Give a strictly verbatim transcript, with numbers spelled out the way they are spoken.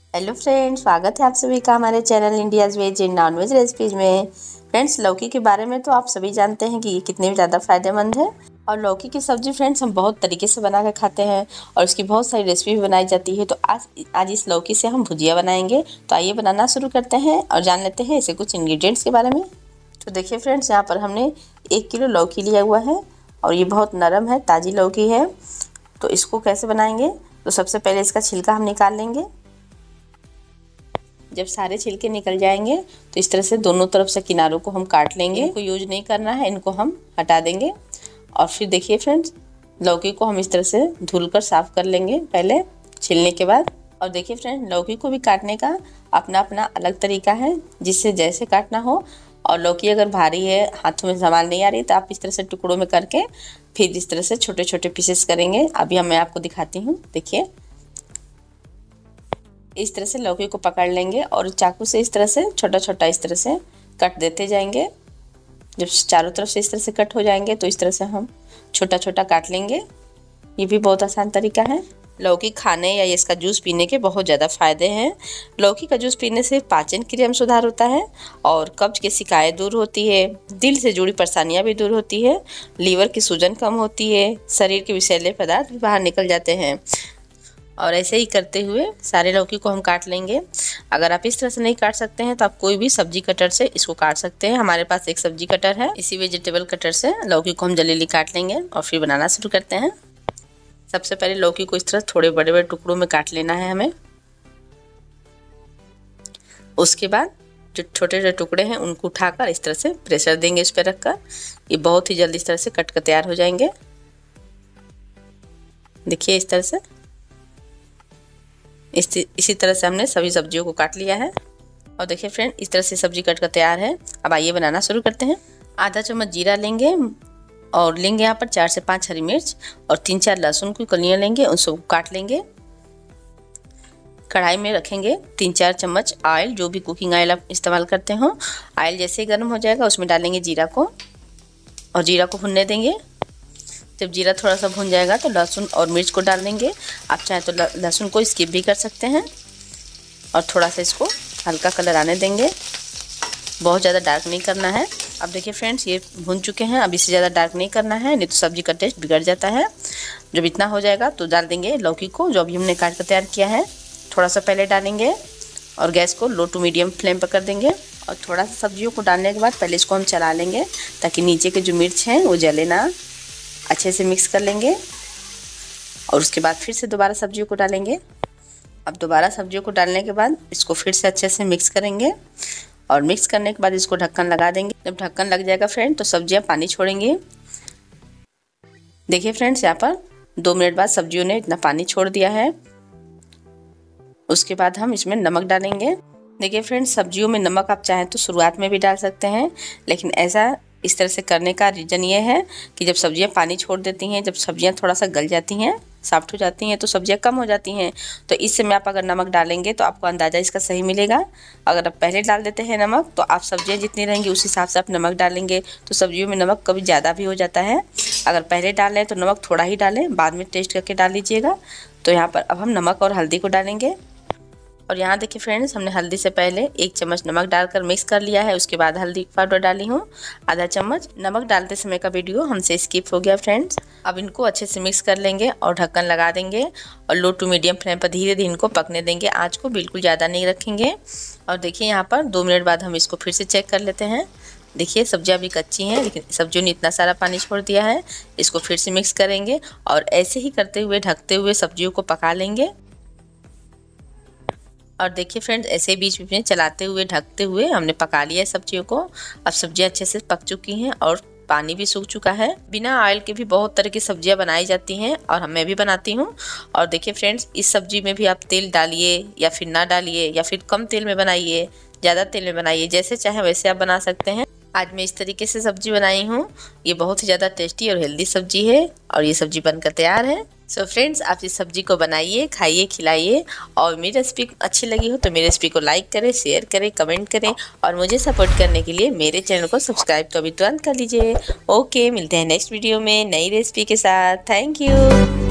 Hello friends, स्वागत है आप सभी का हमारे channel India's veg and non veg recipes में। फ्रेंड्स, लौकी के बारे में तो आप सभी जानते हैं कि ये कितनी ज़्यादा फायदेमंद है। और लौकी की सब्ज़ी फ्रेंड्स हम बहुत तरीके से बना कर खाते हैं और इसकी बहुत सारी रेसिपी भी बनाई जाती है। तो आज आज इस लौकी से हम भुजिया बनाएंगे। तो आइए बनाना शुरू करते हैं और जान लेते हैं इसे कुछ इंग्रेडिएंट्स के बारे में। तो देखिए फ्रेंड्स, यहाँ पर हमने एक किलो लौकी लिया हुआ है और ये बहुत नरम है, ताज़ी लौकी है। तो इसको कैसे बनाएंगे, तो सबसे पहले इसका छिलका हम निकाल लेंगे। जब सारे छिलके निकल जाएंगे तो इस तरह से दोनों तरफ से किनारों को हम काट लेंगे। इनको यूज नहीं करना है, इनको हम हटा देंगे। और फिर देखिए फ्रेंड्स, लौकी को हम इस तरह से धुलकर साफ कर लेंगे पहले छिलने के बाद। और देखिए फ्रेंड, लौकी को भी काटने का अपना अपना अलग तरीका है, जिससे जैसे काटना हो। और लौकी अगर भारी है, हाथों में संभाल नहीं आ रही, तो आप इस तरह से टुकड़ों में करके फिर इस तरह से छोटे छोटे पीसेस करेंगे। अभी मैं आपको दिखाती हूँ। देखिए, इस तरह से लौकी को पकड़ लेंगे और चाकू से इस तरह से छोटा छोटा इस तरह से कट देते जाएंगे। जब चारों तरफ से इस तरह से कट हो जाएंगे तो इस तरह से हम छोटा छोटा काट लेंगे। ये भी बहुत आसान तरीका है। लौकी खाने या इसका जूस पीने के बहुत ज़्यादा फायदे हैं। लौकी का जूस पीने से पाचन क्रिया में सुधार होता है और कब्ज की शिकायत दूर होती है। दिल से जुड़ी परेशानियां भी दूर होती है। लीवर की सूजन कम होती है। शरीर के विषैले पदार्थ भी बाहर निकल जाते हैं। और ऐसे ही करते हुए सारे लौकी को हम काट लेंगे। अगर आप इस तरह से नहीं काट सकते हैं तो आप कोई भी सब्जी कटर से इसको काट सकते हैं। हमारे पास एक सब्जी कटर है, इसी वेजिटेबल कटर से लौकी को हम जल्दी काट लेंगे और फिर बनाना शुरू करते हैं। सबसे पहले लौकी को इस तरह थोड़े बड़े बड़े टुकड़ों में काट लेना है हमें। उसके बाद जो छोटे छोटे टुकड़े हैं उनको उठाकर इस तरह से प्रेशर देंगे इस पर रखकर। ये बहुत ही जल्दी इस तरह से कट कर तैयार हो जाएंगे। देखिए, इस तरह से इस इसी तरह से हमने सभी सब्जियों को काट लिया है। और देखिए फ्रेंड, इस तरह से सब्जी कट कर तैयार है। अब आइए बनाना शुरू करते हैं। आधा चम्मच जीरा लेंगे और लेंगे यहाँ पर चार से पांच हरी मिर्च और तीन चार लहसुन की कलियां लेंगे, उन सबको काट लेंगे। कढ़ाई में रखेंगे तीन चार चम्मच ऑयल, जो भी कुकिंग ऑयल आप इस्तेमाल करते हो। ऑयल जैसे ही गर्म हो जाएगा उसमें डालेंगे जीरा को और जीरा को भुनने देंगे। जब जीरा थोड़ा सा भुन जाएगा तो लहसुन और मिर्च को डाल देंगे। आप चाहें तो लहसुन को स्किप भी कर सकते हैं और थोड़ा सा इसको हल्का कलर आने देंगे। बहुत ज़्यादा डार्क नहीं करना है। अब देखिए फ्रेंड्स, ये भुन चुके हैं। अब इससे ज़्यादा डार्क नहीं करना है, नहीं तो सब्जी का टेस्ट बिगड़ जाता है। जब इतना हो जाएगा तो डाल देंगे लौकी को, जो अभी हमने काट कर तैयार किया है। थोड़ा सा पहले डालेंगे और गैस को लो टू मीडियम फ्लेम पर कर देंगे। और थोड़ा सा सब्जियों को डालने के बाद पहले इसको हम चला लेंगे ताकि नीचे के जो मिर्च हैं वो जले ना। अच्छे से मिक्स कर लेंगे और उसके बाद फिर से दोबारा सब्जियों को डालेंगे। अब दोबारा सब्जियों को डालने के बाद इसको फिर से अच्छे से मिक्स करेंगे और मिक्स करने के बाद इसको ढक्कन लगा देंगे। जब ढक्कन लग जाएगा फ्रेंड तो सब्जियां पानी छोड़ेंगी। देखिए फ्रेंड्स, यहाँ पर दो मिनट बाद सब्जियों ने इतना पानी छोड़ दिया है। उसके बाद हम इसमें नमक डालेंगे। देखिए फ्रेंड्स, सब्जियों में नमक आप चाहें तो शुरुआत में भी डाल सकते हैं, लेकिन ऐसा इस तरह से करने का रीज़न ये है कि जब सब्जियां पानी छोड़ देती हैं, जब सब्जियां थोड़ा सा गल जाती हैं, सॉफ्ट हो जाती हैं, तो सब्जियां कम हो जाती हैं। तो इस समय आप अगर नमक डालेंगे तो आपको अंदाज़ा इसका सही मिलेगा। अगर आप पहले डाल देते हैं नमक तो आप सब्जियां जितनी रहेंगी उस हिसाब से आप नमक डालेंगे, तो सब्जियों में नमक कभी ज़्यादा भी हो जाता है। अगर पहले डालें तो नमक थोड़ा ही डालें, बाद में टेस्ट करके डाल लीजिएगा। तो यहाँ पर अब हम नमक और हल्दी को डालेंगे। और यहाँ देखिए फ्रेंड्स, हमने हल्दी से पहले एक चम्मच नमक डालकर मिक्स कर लिया है। उसके बाद हल्दी पाउडर डाली हूँ आधा चम्मच। नमक डालते समय का वीडियो हमसे स्किप हो गया फ्रेंड्स। अब इनको अच्छे से मिक्स कर लेंगे और ढक्कन लगा देंगे और लो टू मीडियम फ्लेम पर धीरे धीरे इनको पकने देंगे। आँच को बिल्कुल ज़्यादा नहीं रखेंगे। और देखिए यहाँ पर दो मिनट बाद हम इसको फिर से चेक कर लेते हैं। देखिए, सब्जियां भी कच्ची हैं, लेकिन सब्जियों ने इतना सारा पानी छोड़ दिया है। इसको फिर से मिक्स करेंगे और ऐसे ही करते हुए ढकते हुए सब्जियों को पका लेंगे। और देखिए फ्रेंड्स, ऐसे बीच बीच में चलाते हुए ढकते हुए हमने पका लिया है सब्जियों को। अब सब्जियां अच्छे से पक चुकी हैं और पानी भी सूख चुका है। बिना ऑयल के भी बहुत तरह की सब्जियां बनाई जाती हैं और मैं भी बनाती हूं। और देखिए फ्रेंड्स, इस सब्जी में भी आप तेल डालिए या फिर ना डालिए, या फिर कम तेल में बनाइए, ज़्यादा तेल में बनाइए, जैसे चाहे वैसे आप बना सकते हैं। आज मैं इस तरीके से सब्जी बनाई हूँ। ये बहुत ही ज़्यादा टेस्टी और हेल्दी सब्जी है और ये सब्जी बनकर तैयार है। सो so फ्रेंड्स, आप इस सब्जी को बनाइए, खाइए, खिलाइए। और मेरी रेसिपी अच्छी लगी हो तो मेरी रेसिपी को लाइक करें, शेयर करें, कमेंट करें और मुझे सपोर्ट करने के लिए मेरे चैनल को सब्सक्राइब तो अभी तुरंत कर लीजिए। ओके, मिलते हैं नेक्स्ट वीडियो में नई रेसिपी के साथ। Thank you.